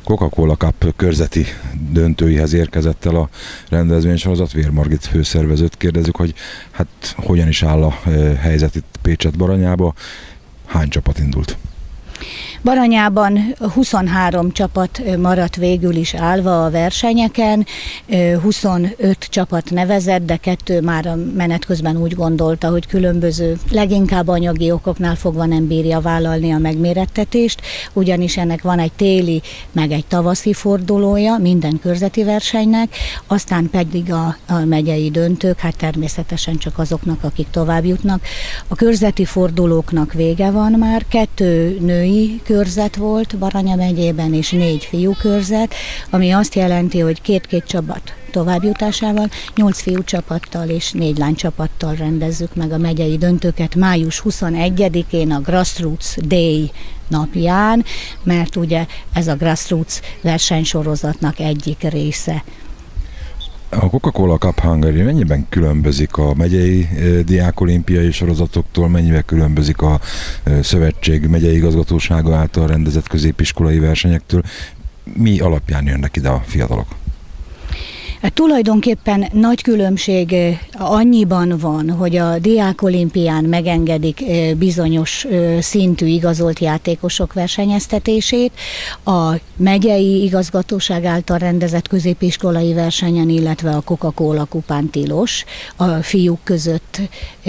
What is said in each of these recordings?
Coca-Cola Cup körzeti döntőihez érkezett el a rendezvénysorozat. Vér Margit főszervezőt kérdezzük, hogy hát hogyan is áll a helyzet itt Pécset-Baranyába, hány csapat indult? Baranyában 23 csapat maradt végül is állva a versenyeken, 25 csapat nevezett, de 2 már a menet közben úgy gondolta, hogy különböző, leginkább anyagi okoknál fogva nem bírja vállalni a megmérettetést, ugyanis ennek van egy téli, meg egy tavaszi fordulója minden körzeti versenynek, aztán pedig a megyei döntők, hát természetesen csak azoknak, akik tovább jutnak. A körzeti fordulóknak vége van már, 2 női körzet volt Baranya megyében, és 4 fiú körzet, ami azt jelenti, hogy 2 csapat továbbjutásával, 8 fiú csapattal és 4 lány csapattal rendezzük meg a megyei döntőket május 21-én a Grassroots Day napján, mert ugye ez a Grassroots versenysorozatnak egyik része. A Coca-Cola Cup Hungary mennyiben különbözik a megyei diákolimpiai sorozatoktól, mennyiben különbözik a szövetség megyei igazgatósága által rendezett középiskolai versenyektől? Mi alapján jönnek ide a fiatalok? Tulajdonképpen nagy különbség annyiban van, hogy a diákolimpián megengedik bizonyos szintű igazolt játékosok versenyeztetését, a megyei igazgatóság által rendezett középiskolai versenyen, illetve a Coca-Cola kupán tilos a fiúk között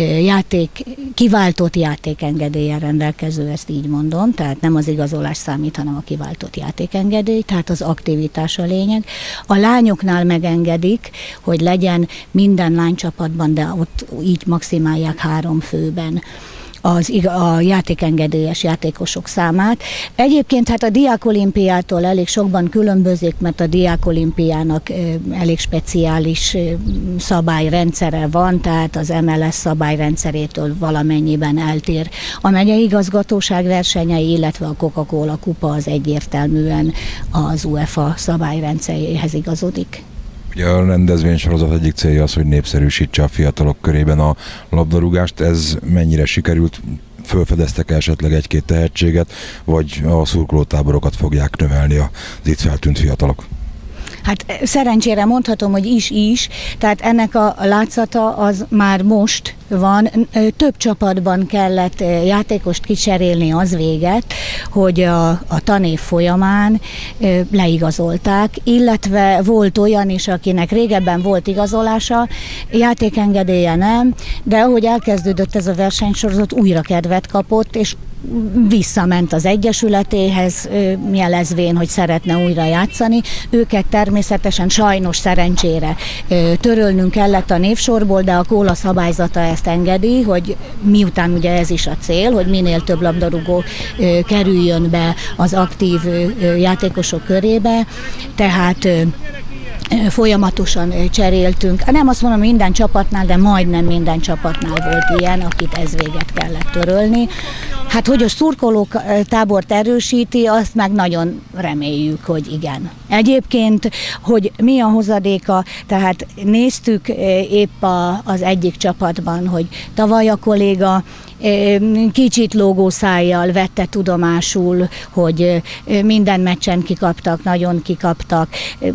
kiváltott játékengedéllyel rendelkező, ezt így mondom, tehát nem az igazolás számít, hanem a kiváltott játékengedély, tehát az aktivitás a lényeg. A lányoknál megengedik, hogy legyen minden lánycsapatban, de ott így maximálják 3 főben a játékengedélyes játékosok számát. Egyébként hát a diákolimpiától elég sokban különbözik, mert a diákolimpiának elég speciális szabályrendszere van, tehát az MLS szabályrendszerétől valamennyiben eltér. A megyei igazgatóság versenyei, illetve a Coca-Cola kupa az egyértelműen az UEFA szabályrendszeréhez igazodik. Ugye a rendezvénysorozat egyik célja az, hogy népszerűsítse a fiatalok körében a labdarúgást. Ez mennyire sikerült? Fölfedeztek esetleg 1-2 tehetséget, vagy a szurkolótáborokat fogják növelni az itt feltűnt fiatalok? Hát szerencsére mondhatom, hogy is, tehát ennek a látszata az már most van. Több csapatban kellett játékost kicserélni, az véget, hogy a tanév folyamán leigazolták, illetve volt olyan is, akinek régebben volt igazolása, játékengedélye nem, de ahogy elkezdődött ez a versenysorozat, újra kedvet kapott, és visszament az egyesületéhez, jelezvén, hogy szeretne újra játszani. Őket természetesen sajnos szerencsére törölnünk kellett a névsorból, de a Kóla szabályzata ezt engedi, hogy miután ugye ez is a cél, hogy minél több labdarúgó kerüljön be az aktív játékosok körébe, tehát folyamatosan cseréltünk. Nem azt mondom minden csapatnál, de majdnem minden csapatnál volt ilyen, akit ez véget kellett törölni. Hát, hogy a szurkolók tábort erősíti, azt meg nagyon reméljük, hogy igen. Egyébként, hogy mi a hozadéka, tehát néztük épp az egyik csapatban, hogy tavaly a kolléga kicsit lógó szájjal vette tudomásul, hogy minden meccsen kikaptak, nagyon kikaptak.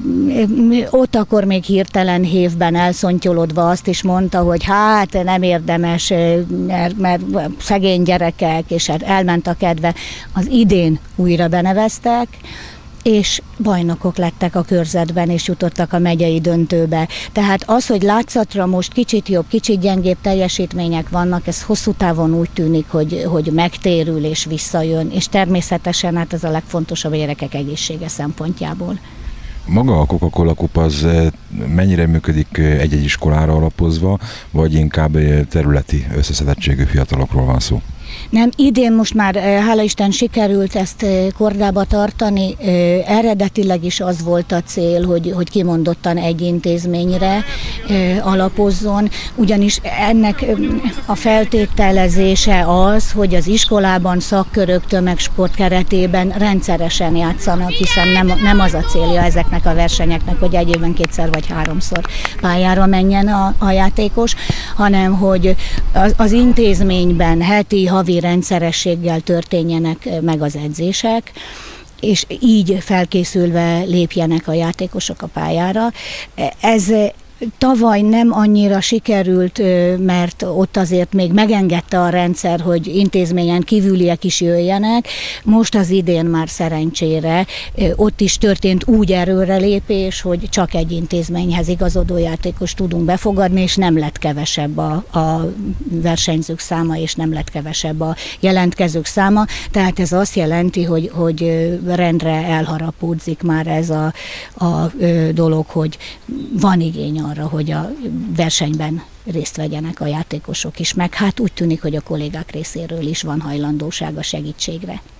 Ott akkor még hirtelen hévben elszontyolodva azt is mondta, hogy hát nem érdemes, mert szegény gyerekek, és elment a kedve. Az idén újra beneveztek, és bajnokok lettek a körzetben, és jutottak a megyei döntőbe. Tehát az, hogy látszatra most kicsit jobb, kicsit gyengébb teljesítmények vannak, ez hosszú távon úgy tűnik, hogy megtérül és visszajön, és természetesen hát ez a legfontosabb a gyerekek egészsége szempontjából. Maga a Coca-Cola Kupa az mennyire működik egy-egy iskolára alapozva, vagy inkább területi összeszedettségű fiatalokról van szó? Nem, idén most már hála Isten sikerült ezt kordába tartani, eredetileg is az volt a cél, hogy kimondottan egy intézményre alapozzon, ugyanis ennek a feltételezése az, hogy az iskolában szakkörök tömegsport keretében rendszeresen játszanak, hiszen nem az a célja ezeknek a versenyeknek, hogy egy évben 2-szer vagy 3-szor pályára menjen a játékos, hanem hogy az intézményben heti, havi rendszerességgel történjenek meg az edzések, és így felkészülve lépjenek a játékosok a pályára. Ez tavaly nem annyira sikerült, mert ott azért még megengedte a rendszer, hogy intézményen kívüliek is jöjjenek. Most az idén már szerencsére ott is történt úgy erőrelépés, hogy csak egy intézményhez igazodó játékos tudunk befogadni, és nem lett kevesebb a versenyzők száma, és nem lett kevesebb a jelentkezők száma. Tehát ez azt jelenti, hogy rendre elharapódzik már ez a dolog, hogy van igény arra, hogy a versenyben részt vegyenek a játékosok is, meg hát úgy tűnik, hogy a kollégák részéről is van hajlandóság a segítségre.